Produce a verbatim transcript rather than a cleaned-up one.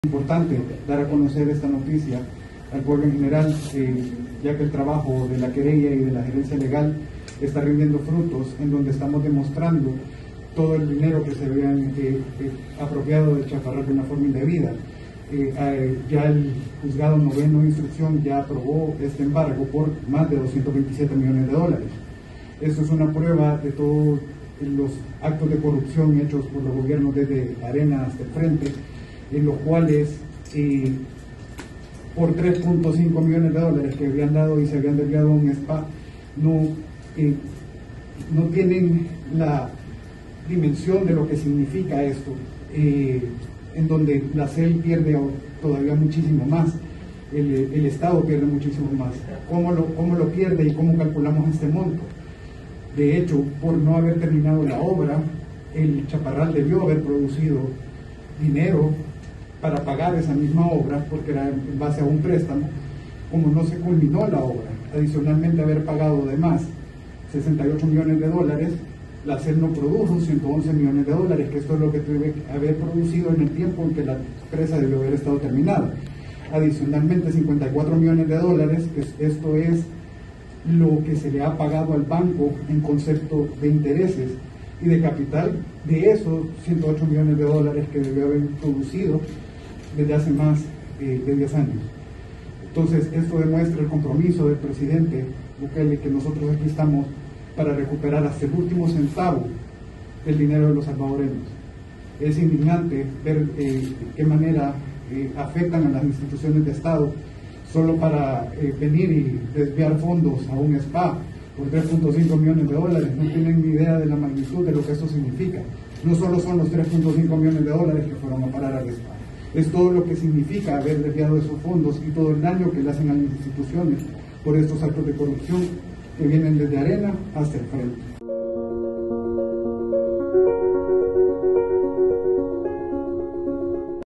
Importante dar a conocer esta noticia al pueblo en general, eh, ya que el trabajo de la querella y de la gerencia legal está rindiendo frutos, en donde estamos demostrando todo el dinero que se habían eh, eh, apropiado del Chaparral de una forma indebida. Eh, eh, ya el juzgado noveno de instrucción ya aprobó este embargo por más de doscientos veintisiete millones de dólares. Esto es una prueba de todos los actos de corrupción hechos por los gobiernos desde Arena hasta el frente, en los cuales eh, por tres punto cinco millones de dólares que habían dado y se habían desviado a un spa, no, eh, no tienen la dimensión de lo que significa esto, eh, en donde la C E L pierde todavía muchísimo más, el, el Estado pierde muchísimo más. ¿Cómo lo, cómo lo pierde y cómo calculamos este monto? De hecho, por no haber terminado la obra, el Chaparral debió haber producido dinero para pagar esa misma obra, porque era en base a un préstamo. Como no se culminó la obra, adicionalmente haber pagado de más sesenta y ocho millones de dólares, la C E L no produjo ciento once millones de dólares, que esto es lo que debe haber producido en el tiempo en que la presa debió haber estado terminada. Adicionalmente cincuenta y cuatro millones de dólares, que esto es lo que se le ha pagado al banco en concepto de intereses y de capital, de esos ciento ocho millones de dólares que debió haber producido desde hace más eh, de diez años. Entonces, esto demuestra el compromiso del presidente Bukele, que nosotros aquí estamos para recuperar hasta el último centavo del dinero de los salvadoreños. Es indignante ver eh, de qué manera eh, afectan a las instituciones de Estado solo para eh, venir y desviar fondos a un spa por tres punto cinco millones de dólares. No tienen ni idea de la magnitud de lo que esto significa. No solo son los tres punto cinco millones de dólares que fueron a parar al spa, es todo lo que significa haber desviado esos fondos y todo el daño que le hacen a las instituciones por estos actos de corrupción que vienen desde Arena hasta el frente.